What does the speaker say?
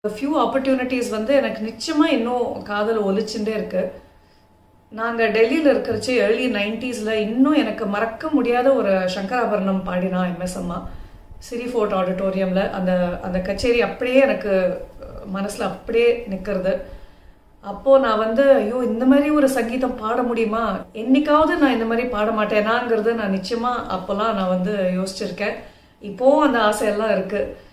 few opportunities வந்து எனக்கு நிச்சயமா இன்னும் காதல் ஒலிச்சுட்டே இருக்கு. நாங்க டெல்லியில இருக்கிறச்சே early 90sல இன்னும் எனக்கு மறக்க முடியாத ஒரு சங்கராபரணம் பாடினா எம்எஸ் அம்மா சிரி ஃபோர்ட் ஆடிட்டோரியம்ல. அந்த அந்த கச்சேரி அப்படியே எனக்கு மனசுல அப்படியே நிக்கிறது. அப்போ நான் வந்து ஐயோ இந்த மாதிரி ஒரு சங்கீதம் பாட முடியுமா, என்னைக்காவது நான் இந்த மாதிரி பாட மாட்டேனாங்கிறது நான் நிச்சயமா அப்போல்லாம் நான் வந்து யோசிச்சிருக்கேன். இப்போ அந்த ஆசையெல்லாம் இருக்கு.